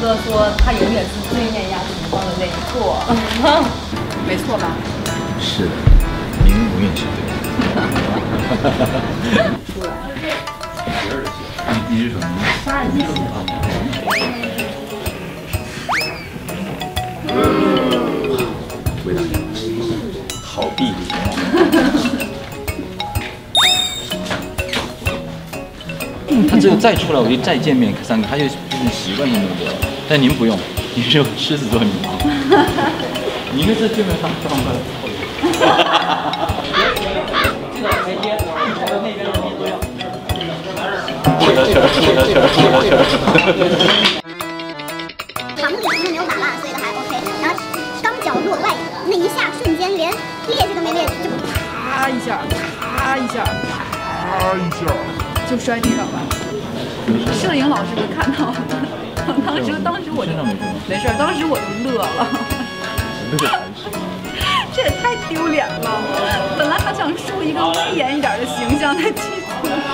哥说他永远是最碾压情况的那一座，没错吧？ 是的，您永远是对的。 出来。 你是什么？ 杀人机。 味道好弟弟。他只有再出来，我就再见面3个，他就习惯性动作。但您不用，您是有狮子座女王，您是基本上装的。这个台阶，还有那边的那都要。 长里因为没有打烂，所以都还 OK。然后刚脚落外那一下瞬间连趔趄都没趔趄，就啪一下，啪一下，啪一下，就摔地上了。摄影老师都看到了，当时我就没事，当时我就乐了。这也太丢脸了！本来还想树一个威严一点的形象在剧组里。